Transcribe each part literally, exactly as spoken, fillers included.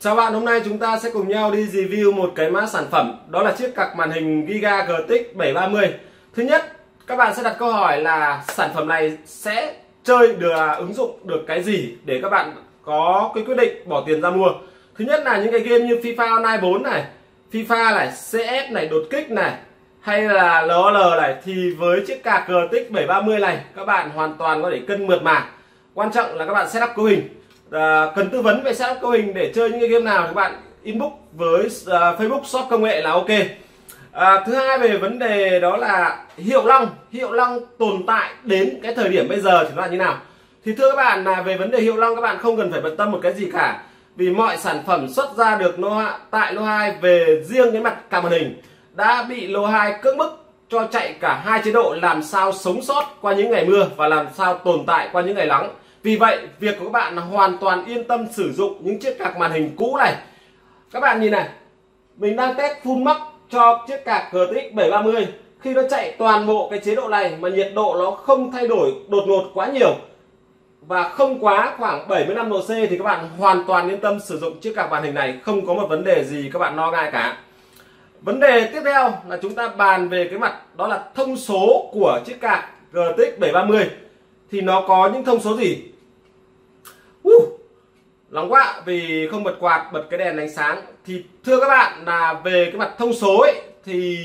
Chào bạn, hôm nay chúng ta sẽ cùng nhau đi review một cái mã sản phẩm. Đó là chiếc card màn hình Giga giê tê ích bảy ba mươi. Thứ nhất, các bạn sẽ đặt câu hỏi là sản phẩm này sẽ chơi được, ứng dụng được cái gì để các bạn có cái quyết định bỏ tiền ra mua. Thứ nhất là những cái game như FIFA Online bốn này, FIFA này, xê ép này, đột kích này, hay là lờ o lờ này, thì với chiếc card giê tê ích bảy ba mươi này các bạn hoàn toàn có thể cân mượt mà. Quan trọng là các bạn setup cấu hình. À, cần tư vấn về setup cấu hình để chơi những cái game nào thì các bạn inbox với uh, Facebook shop công nghệ là ok. À, thứ hai về vấn đề đó là hiệu năng, hiệu năng tồn tại đến cái thời điểm bây giờ thì nó là như nào. Thì thưa các bạn, là về vấn đề hiệu năng các bạn không cần phải bận tâm một cái gì cả, vì mọi sản phẩm xuất ra được lô tại lô hai về riêng cái mặt card màn hình đã bị lô hai cưỡng bức cho chạy cả hai chế độ, làm sao sống sót qua những ngày mưa và làm sao tồn tại qua những ngày nắng. Vì vậy việc của các bạn là hoàn toàn yên tâm sử dụng những chiếc card màn hình cũ này. Các bạn nhìn này, mình đang test full max cho chiếc card giê tê ích bảy ba mươi. Khi nó chạy toàn bộ cái chế độ này mà nhiệt độ nó không thay đổi đột ngột quá nhiều và không quá khoảng bảy mươi lăm độ C thì các bạn hoàn toàn yên tâm sử dụng chiếc card màn hình này, không có một vấn đề gì các bạn lo ngại cả. Vấn đề tiếp theo là chúng ta bàn về cái mặt đó là thông số của chiếc card giê tê ích bảy ba mươi. Thì nó có những thông số gì? Uh, nóng quá vì không bật quạt, bật cái đèn ánh sáng. Thì thưa các bạn là về cái mặt thông số ấy thì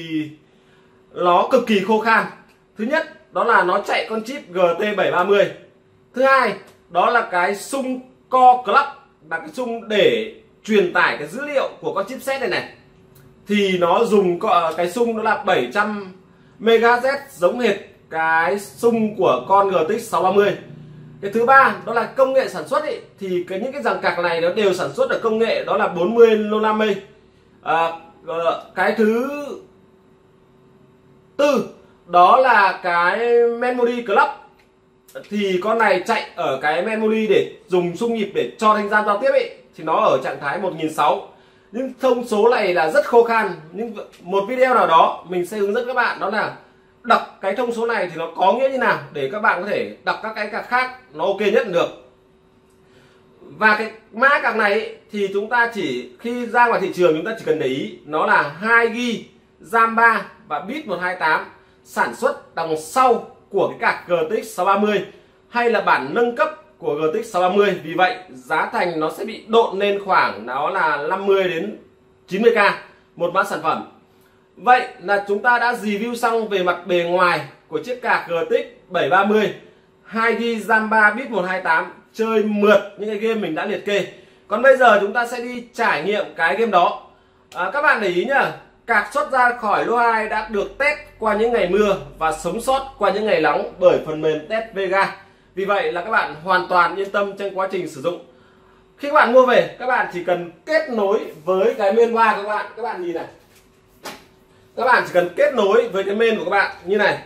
nó cực kỳ khô khan. Thứ nhất đó là nó chạy con chip giê tê bảy ba mươi. Thứ hai đó là cái xung core clock, là cái xung để truyền tải cái dữ liệu của con chipset này này. Thì nó dùng cái xung đó là bảy trăm MHz, giống hệt cái xung của con giê tê ích sáu ba mươi. Cái thứ ba đó là công nghệ sản xuất ấy, thì cái những cái dàn card này nó đều sản xuất ở công nghệ đó là bốn mươi lô nam mây. À, cái thứ tư đó là cái memory clock, thì con này chạy ở cái memory để dùng xung nhịp để cho thanh gian giao tiếp ấy, thì nó ở trạng thái một nghìn sáu trăm. Nhưng thông số này là rất khô khan, nhưng một video nào đó mình sẽ hướng dẫn các bạn đó là đọc cái thông số này thì nó có nghĩa như nào để các bạn có thể đọc các cái card khác nó ok nhất được. Và cái mã card này ấy, thì chúng ta chỉ khi ra ngoài thị trường chúng ta chỉ cần để ý nó là hai gi ga bai, RAM ba và bit một hai tám, sản xuất đằng sau của cái card giê tê ích sáu ba mươi hay là bản nâng cấp của giê tê ích sáu ba mươi. Vì vậy giá thành nó sẽ bị độn lên khoảng đó là năm mươi đến chín mươi k một mã sản phẩm. Vậy là chúng ta đã review xong về mặt bề ngoài của chiếc card giê tê ích bảy ba mươi, hai gi ga bai, RAM ba, bit một hai tám, chơi mượt những cái game mình đã liệt kê. Còn bây giờ chúng ta sẽ đi trải nghiệm cái game đó. À, các bạn để ý nhá, card xuất ra khỏi lô hai đã được test qua những ngày mưa và sống sót qua những ngày nắng bởi phần mềm test Vega. Vì vậy là các bạn hoàn toàn yên tâm trong quá trình sử dụng. Khi các bạn mua về, các bạn chỉ cần kết nối với cái main board của các bạn. Các bạn nhìn này, các bạn chỉ cần kết nối với cái main của các bạn như này.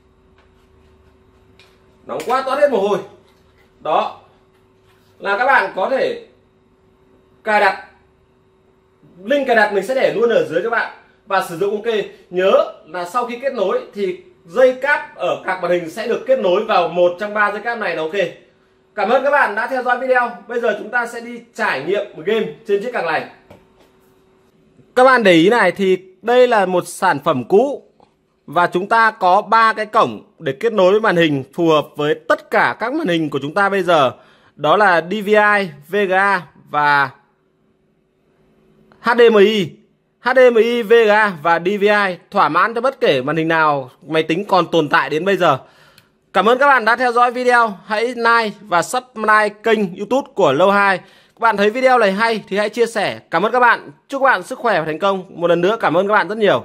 Nóng quá toát hết mồ hôi. Đó là các bạn có thể cài đặt. Link cài đặt mình sẽ để luôn ở dưới cho các bạn và sử dụng ok. Nhớ là sau khi kết nối thì dây cáp ở card màn hình sẽ được kết nối vào một trong ba dây cáp này là ok. Cảm ơn các bạn đã theo dõi video. Bây giờ chúng ta sẽ đi trải nghiệm một game trên chiếc card này. Các bạn để ý này, thì đây là một sản phẩm cũ và chúng ta có ba cái cổng để kết nối với màn hình phù hợp với tất cả các màn hình của chúng ta bây giờ. Đó là đê vê i, vê giê a và hát đê em i. hát đê em i, vê giê a và đê vê i thỏa mãn cho bất kể màn hình nào máy tính còn tồn tại đến bây giờ. Cảm ơn các bạn đã theo dõi video. Hãy like và subscribe kênh YouTube của Lâu hai. Các bạn thấy video này hay thì hãy chia sẻ. Cảm ơn các bạn. Chúc các bạn sức khỏe và thành công. Một lần nữa cảm ơn các bạn rất nhiều.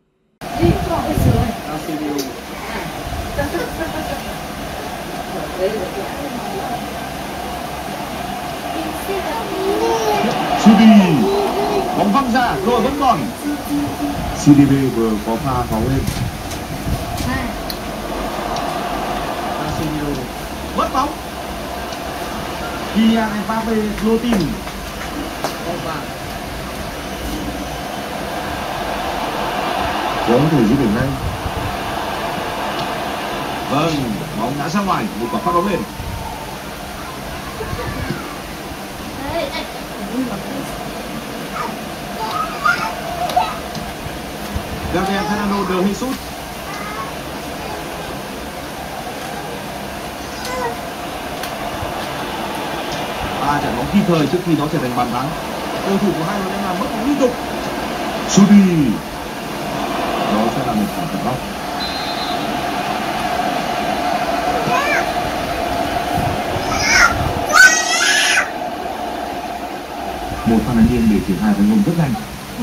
xê đê bóng văng ra rồi vẫn còn. xê đê bê vừa có pha phóng lên. Mất bóng. Kylian Mbappé lô tìm. Có thể giữ điểm ngay. Vâng, bóng đã ra ngoài, một quả phát bóng lên. Gabriel Fernando de Jesus. Và trận bóng kịp thời trước khi nó trở thành bàn thắng. Cầu thủ của hai đội đang làm mất bóng liên tục. Sút đi. Đó sẽ là một phản phạt góc. Một pha đánh biên để triển khai với ngôn rất nhanh.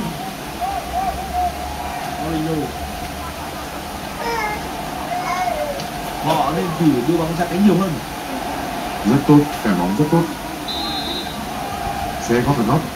Họ nên thử đưa bóng ra cánh nhiều hơn. Rất tốt, cản bóng rất tốt. Sẽ có phạt góc.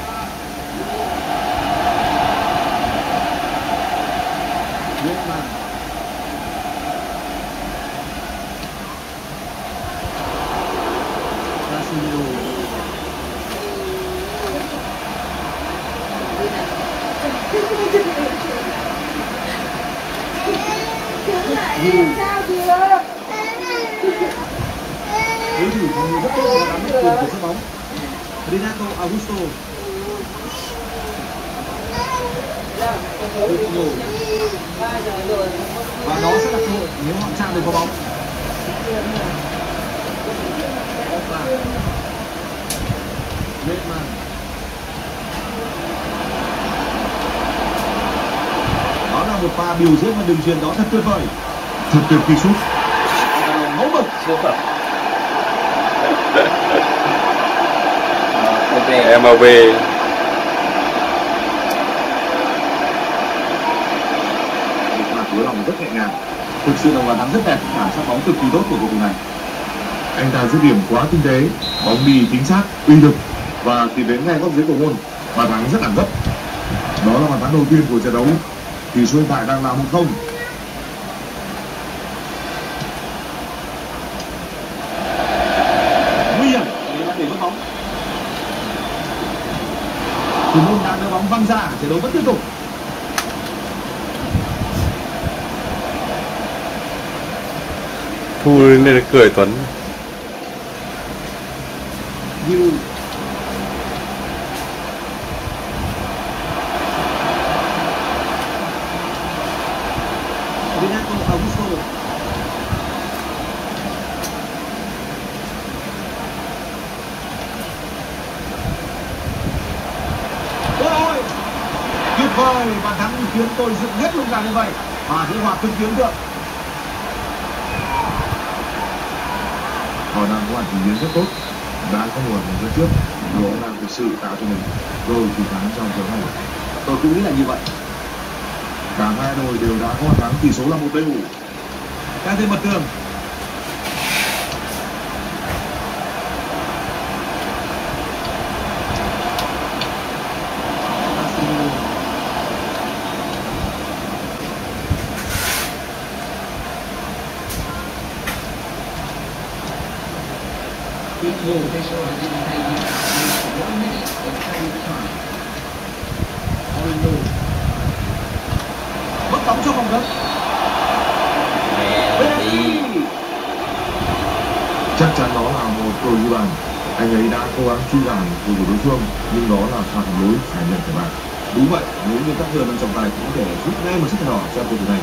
Đối thủ phòng ngự rất tốt và nắm bắt quyền của sân bóng. Renato Augusto. Và đó sẽ là cơ hội nếu họ chạm được vào bóng. Redman. Đó là một pha biểu diễn và đường truyền đó thật tuyệt vời. Thật tuyệt kỳ sút. Mẫu mực. Siêu phẩm. em a vê. Một pha cuối lòng rất nhẹ nhàng. Thực sự là bàn thắng rất đẹp, cảm giác bóng cực kỳ tốt của cầu thủ này. Anh ta dứt điểm quá tinh tế, bóng đi chính xác, uy lực và tìm đến ngay góc dưới cầu môn. Bàn thắng rất đẳng cấp. Đó là bàn thắng đầu tiên của trận đấu. Tỷ số hiện tại đang là một không. Nguy hiểm để bắt để mất bóng. Thủ môn đang đưa bóng văng ra, trận đấu vẫn tiếp tục. Thu lên là cười Tuấn. Như Renato Augusto. Ôi, tuyệt vời, bàn thắng khiến tôi dựng hết lung gà như vậy và giữ hòa cực kỳ ấn tượng. Họ đang có hoàn trình biến rất tốt, đã có nguồn rất trước, họ đang thực sự tạo cho mình rồi chiến thắng trong trận này. Tôi cũng nghĩ là như vậy. Cả hai đội đều đã có thắng, tỷ số là một đều. Đang thêm mặt tường. Mất bóng cho vòng cấm. Chắc chắn đó là một cầu ghi bàn. Anh ấy đã cố gắng truy đuổi cầu thủ đối phương, nhưng đó là phạt lỗi phải nhận thẻ vàng. Đúng vậy, nếu như các người đang trọng tài cũng có thể rút ngay một chiếc thẻ đỏ cho cầu thủ này.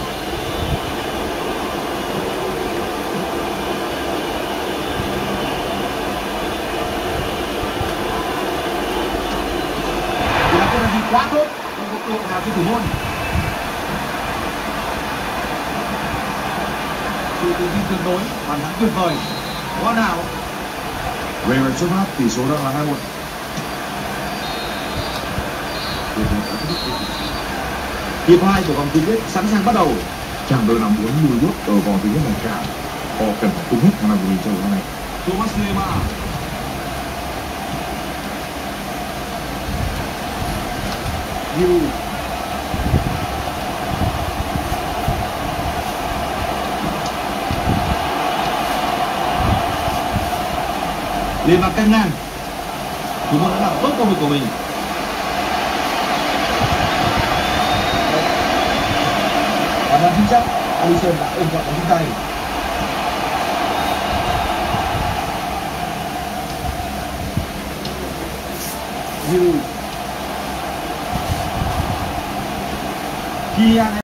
Quá tốt, không có cơ hội nào cho thủ môn. Sự tự tin tuyệt đối, bàn thắng tuyệt vời, hoàn hảo. Về mặt xuất phát, tỷ số đang là hai một. Hiệp hai của vòng tứ kết sẵn sàng bắt đầu. Chàng đội làm muốn lùi bước ở vòng tứ kết này cả. Họ cần phải tung hết khả năng của mình trong trận này. Thomas Lemar. You. Lên mặt căng ngang. Thủ môn đã làm tốt công việc của mình. Và đang chính xác, Alisson đã ôm gọn trong tay. Như Kian